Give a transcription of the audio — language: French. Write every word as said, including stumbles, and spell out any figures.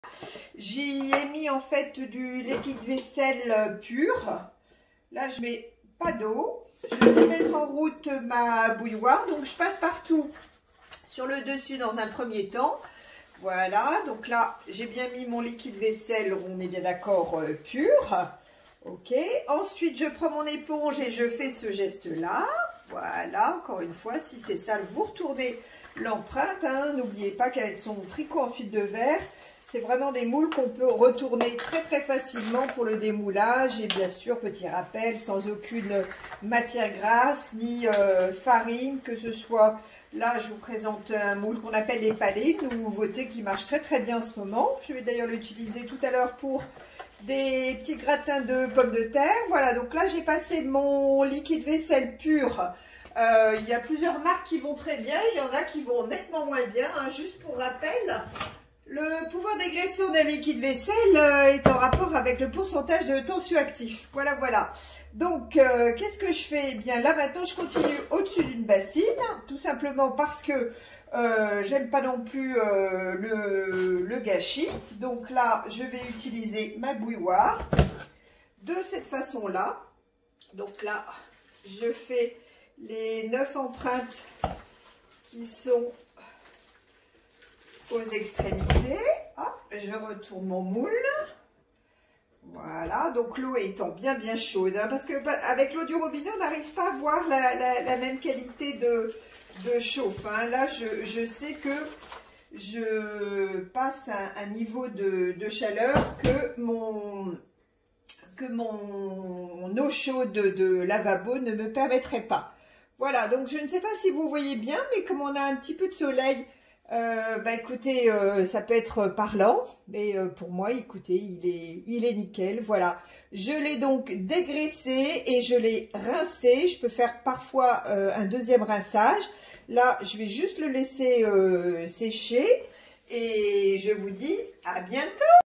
J'y ai mis en fait du liquide vaisselle pur. Là, je mets pas d'eau. Je vais mettre en route ma bouilloire. Donc, je passe partout sur le dessus dans un premier temps. Voilà. Donc là, j'ai bien mis mon liquide vaisselle. On est bien d'accord, euh, pur. Ok. Ensuite, je prends mon éponge et je fais ce geste-là. Voilà. Encore une fois, si c'est sale, vous retournez l'empreinte. Hein. N'oubliez pas qu'avec son tricot en fil de verre, c'est vraiment des moules qu'on peut retourner très très facilement pour le démoulage. Et bien sûr, petit rappel, sans aucune matière grasse ni euh, farine, que ce soit... Là, je vous présente un moule qu'on appelle les palais, une nouveauté qui marche très très bien en ce moment. Je vais d'ailleurs l'utiliser tout à l'heure pour des petits gratins de pommes de terre. Voilà, donc là, j'ai passé mon liquide vaisselle pur. Euh, il y a plusieurs marques qui vont très bien, il y en a qui vont nettement moins bien. Hein. Juste pour rappel... Le pouvoir dégraissant d'un liquide vaisselle euh, est en rapport avec le pourcentage de tensioactif. Voilà, voilà. Donc, euh, qu'est-ce que je fais? Eh bien, là, maintenant, je continue au-dessus d'une bassine, tout simplement parce que euh, j'aime pas non plus euh, le, le gâchis. Donc là, je vais utiliser ma bouilloire de cette façon-là. Donc là, je fais les neuf empreintes qui sont... aux extrémités. Hop, je retourne mon moule. Voilà, donc l'eau étant bien bien chaude, hein, parce que avec l'eau du robinet, on n'arrive pas à voir la, la, la même qualité de, de chauffe. Hein. Là, je, je sais que je passe un, un niveau de, de chaleur que mon, que mon eau chaude de, de lavabo ne me permettrait pas. Voilà, donc je ne sais pas si vous voyez bien, mais comme on a un petit peu de soleil, Euh, bah écoutez, euh, ça peut être parlant, mais euh, pour moi, écoutez, il est, il est nickel. Voilà, je l'ai donc dégraissé et je l'ai rincé. Je peux faire parfois euh, un deuxième rinçage. Là, je vais juste le laisser euh, sécher et je vous dis à bientôt.